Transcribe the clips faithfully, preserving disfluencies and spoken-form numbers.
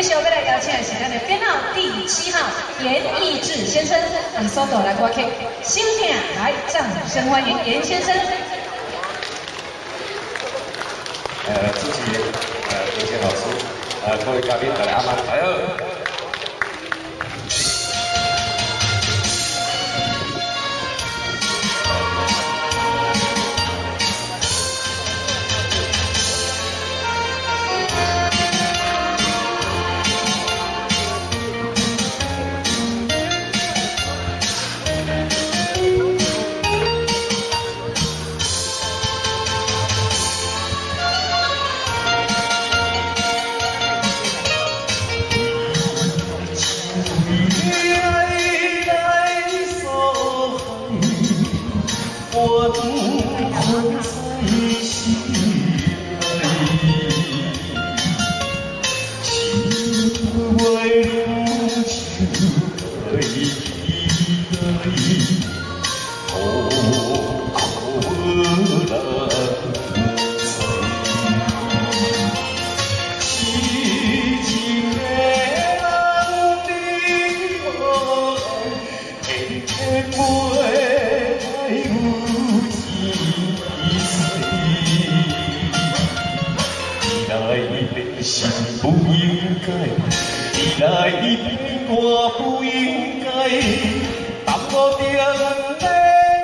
续要来邀请的是咱的编号第七号严义志先生，以所带来歌曲《心痛》，来掌声欢迎严先生。 呃，主持人，呃，多谢老师，呃，各位嘉宾，大家好，大家好。 我独困在心里，情为如秋泪泪，苦苦难猜。凄情的人的爱，偏偏袂。 是不应该，你来骗我不应该，淡薄着阮的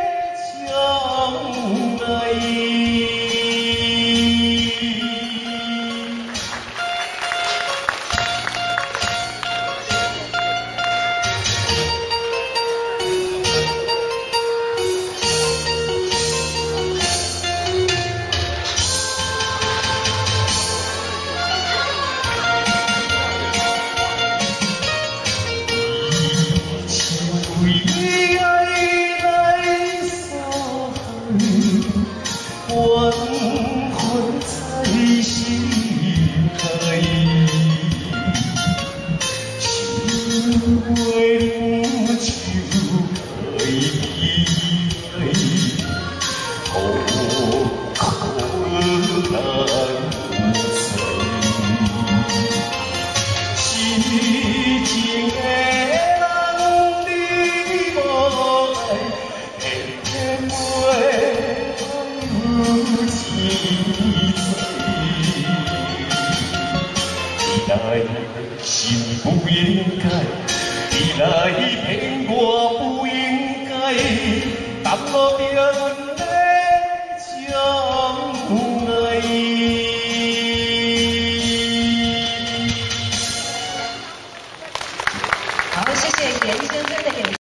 将来。 我独困在心海，情为如秋泪，苦苦难猜。凄情的人的无爱，偏偏袂。 你来是不应该，你来骗我不应该，淡薄着阮的将来。 好，谢谢严先生的演。